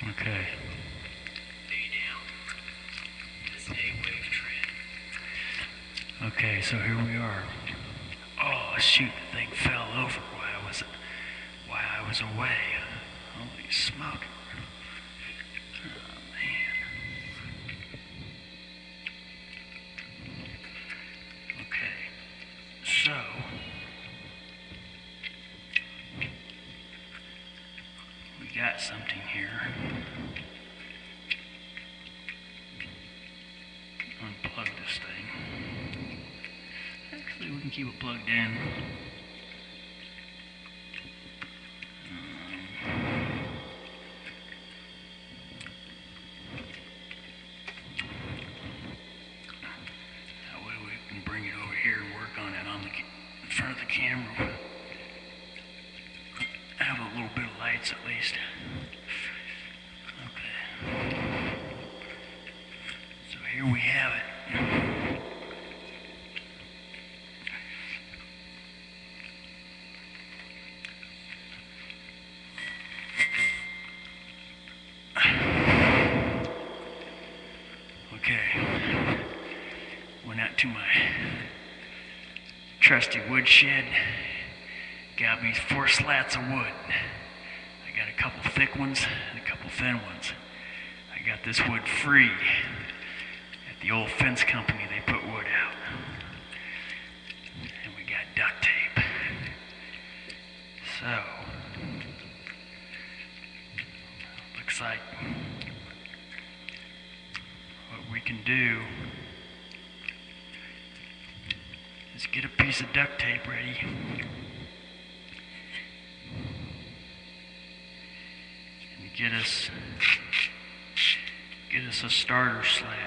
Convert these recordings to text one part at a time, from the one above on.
Okay. Okay, so here we are. Oh shoot, the thing fell over while I was away. Holy smoke. Oh man. Okay. So we got something here. Unplug this thing. Actually, we can keep it plugged in. That way we can bring it over here and work on it in front of the camera. Have a little bit of lights at least. Okay. So here we have it. Okay, went out to my trusty woodshed, got me 4 slats of wood. I got a couple thick ones and a couple thin ones. I got this wood free at the old fence company. They put wood out. And we got duct tape. So, looks like what we can do is get a piece of duct tape ready. And get us a starter slat.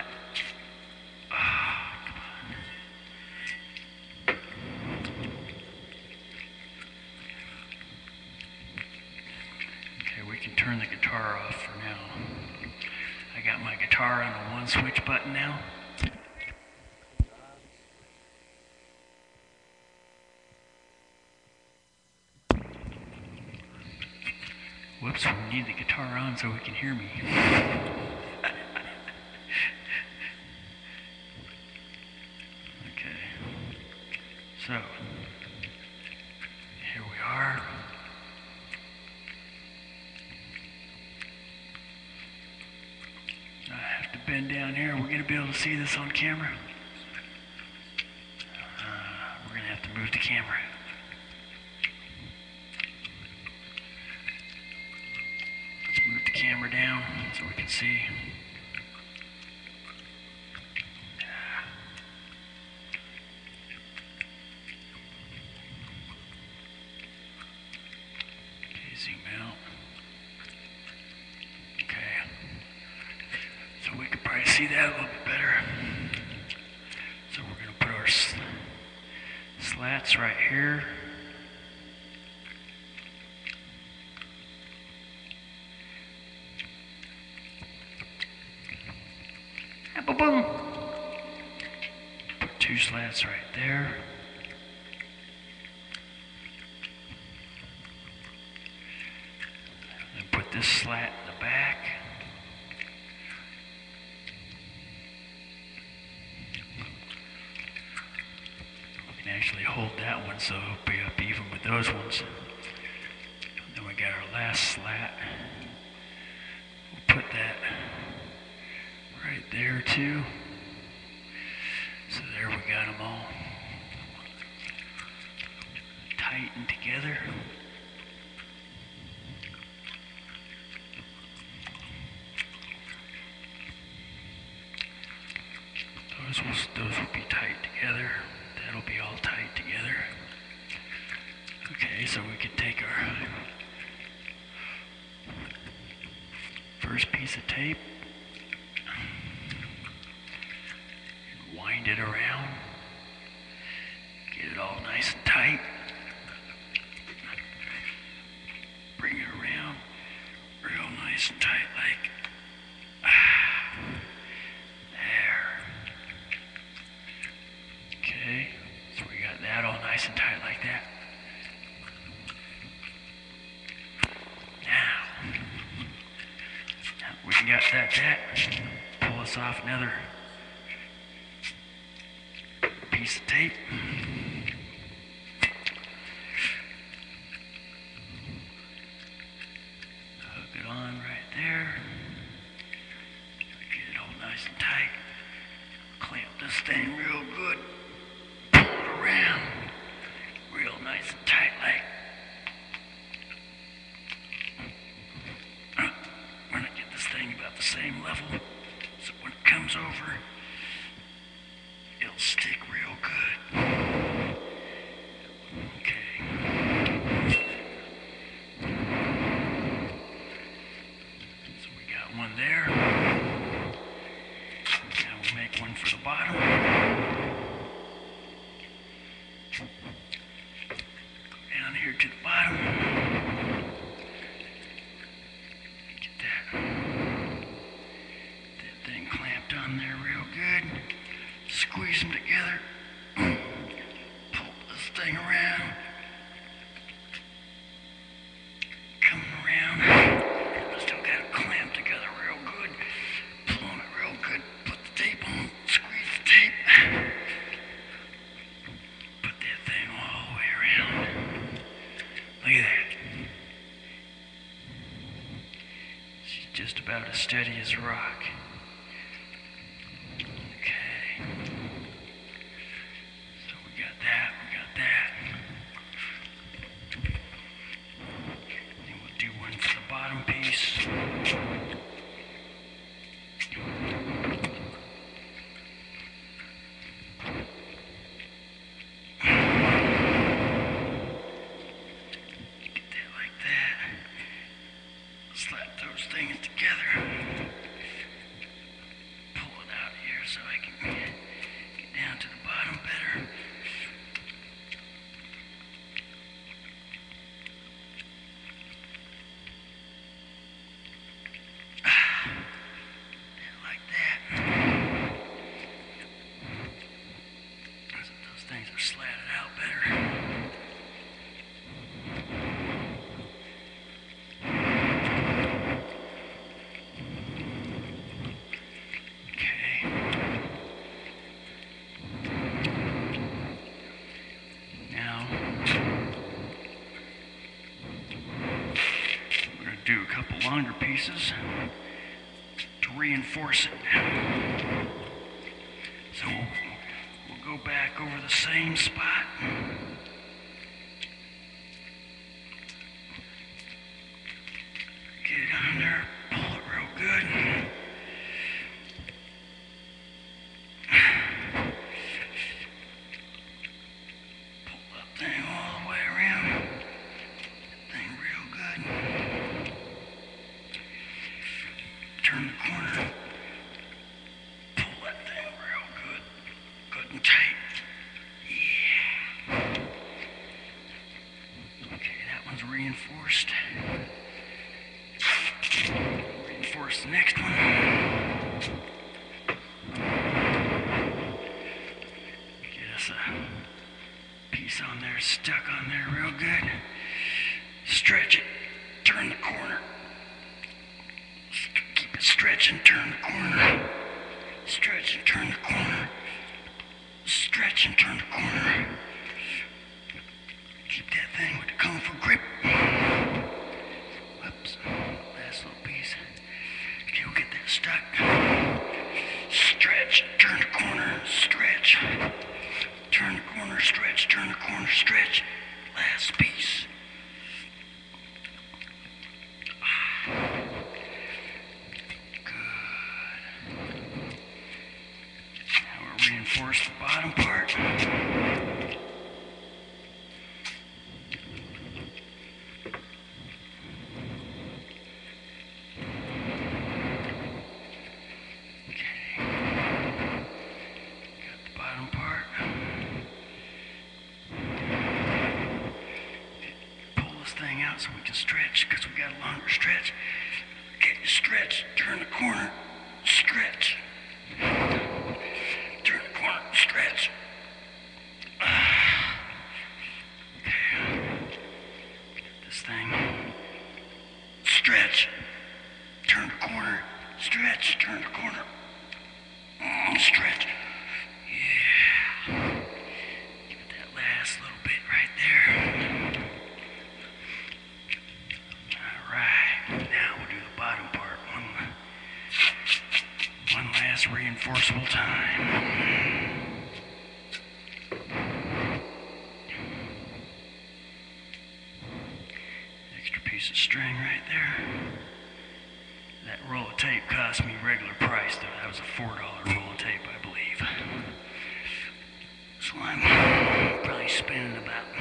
Come on. Okay, we can turn the guitar off for now. I got my guitar on a 1 switch button now. Whoops, we need the guitar on so we can hear me. Okay, so here we are. I have to bend down here. We're going to be able to see this on camera. We're going to have to move the camera. Let's move the camera down so we can see. Okay, zoom out. Okay. So we could probably see that a little bit better. So we're going to put our slats right here. Boom. Put 2 slats right there. And put this slat in the back. We can actually hold that one so it'll be up even with those ones. And then we got our last slat. We'll put that right there too. So there we got them all tightened together. Those will be tight together. That'll be all tight together. Okay, so we can take our first piece of tape, wind it around, get it all nice and tight, bring it around real nice and tight like there. Okay, so we got that all nice and tight like that. Now got that, pull us off another piece of tape. Hook it on right there. Get it all nice and tight. Clamp this thing real good. Pull it around real nice and tight like. We're gonna get this thing about the same level so when it comes over it'll stick real good. Okay. So we got one there. Now we'll make one for the bottom. Go down here to the bottom. That thing clamped on there real good. Squeeze them together. Pull this thing around. Coming around. I still got it clamped together real good. Pull on it real good. Put the tape on. Squeeze the tape. Put that thing all the way around. Look at that. She's just about as steady as a rock. Slap those things together. Pull it out here so I can get down to the bottom better. Like that. Those things are slatted out better. Do a couple longer pieces to reinforce it. So we'll go back over the same spot. Get it on there, pull it real good. Pull that thing all the way around. That thing real good. Turn the corner. Pull that thing real good. Good and tight. Yeah. Okay, that one's reinforced. Reinforce the next one. Get us a piece on there, stuck on there real good. Stretch it. Turn the corner. Stretch and turn the corner. Stretch and turn the corner. Stretch and turn the corner. Keep that thing with the Kung Fu grip. Whoops. Last little piece. Okay, we'll get that stuck. Stretch, turn the corner, stretch. Turn the corner, stretch, turn the corner, stretch. Last piece. Reinforce the bottom part. Okay. Got the bottom part. Pull this thing out so we can stretch because we got a longer stretch. Okay, stretch, turn the corner, stretch. Turn the corner, stretch. Okay. Get this thing. Stretch. Turn the corner. Stretch, turn the corner. Stretch. Yeah. Give it that last little bit right there. Alright, now we'll do the bottom part one last reinforceable time. Extra piece of string right there. That roll of tape cost me regular price though. That was a $4 roll of tape, I believe. So I'm probably spending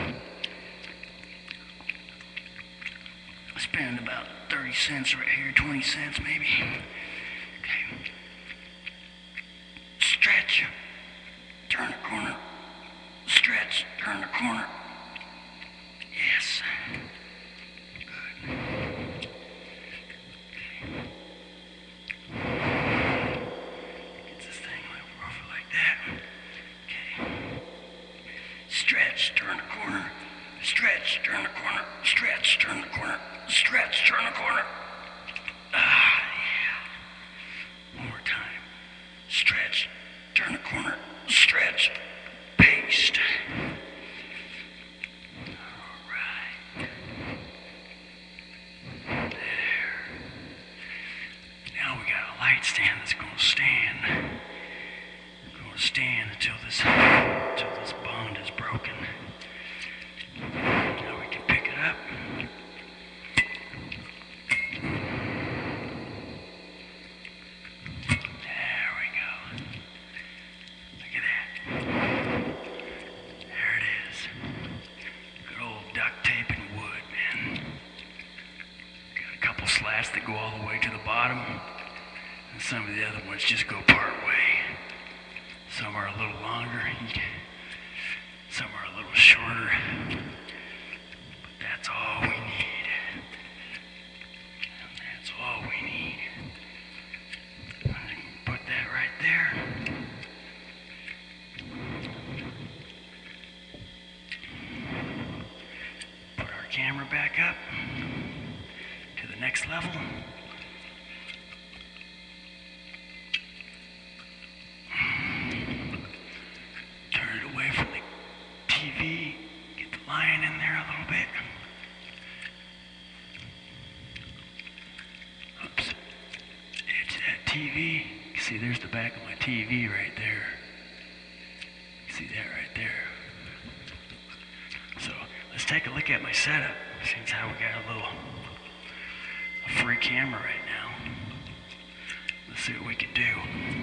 about 30 cents right here, 20 cents maybe. Okay. Stretch. Turn the corner. Stretch. Turn the corner. Yes. Good. Get this thing over like that. Okay. Stretch. Turn the corner. Stretch. Turn the corner. Stretch. Turn the corner. Stretch. Turn the corner. Ah, yeah. One more time. Stretch. Turn the corner. Stretch. Paste. Alright. There. Now we got a light stand that's going to stand. Going to stand until this bond is broken. Now we can pick it up. Slats that go all the way to the bottom, and some of the other ones just go part way. Some are a little longer, some are a little shorter, but that's all we need. And that's all we need. And I can put that right there. Put our camera back up to the next level. Turn it away from the TV. Get the lion in there a little bit. Oops. Edge that TV. You see, there's the back of my TV right there. You see that right there. So let's take a look at my setup. Since how we got a free camera right now. Let's see what we can do.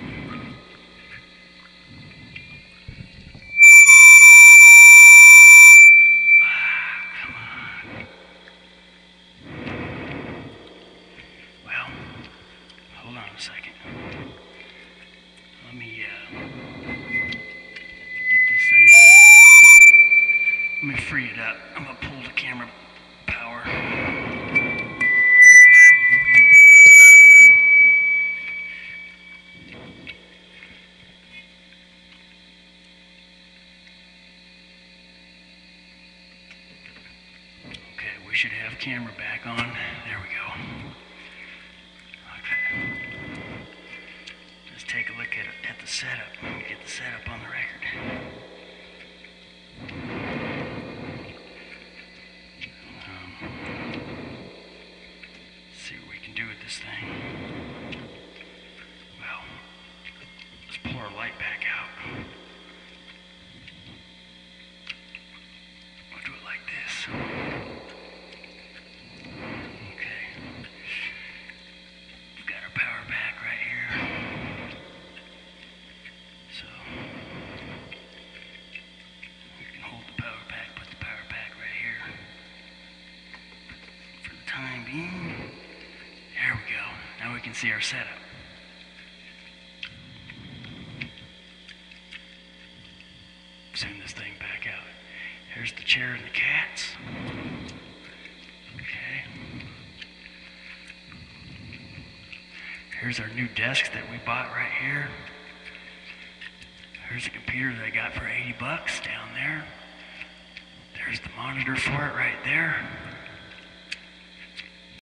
Come on. Well, hold on a second. Let me get this thing. Let me free it up. I'm gonna pull the camera power. Okay, we should have camera back on. There we go. Okay. Let's take a look at the setup. Get the setup on the record. See what we can do with this thing. Well, let's pull our light back out. We'll do it like this. Okay. We've got our power back right here. So we can hold the power back, put the power back right here. For the time being. There we go. Now we can see our setup. Zoom this thing back out. Here's the chair and the cats. Okay. Here's our new desk that we bought right here. Here's a computer that I got for $80 down there. There's the monitor for it right there.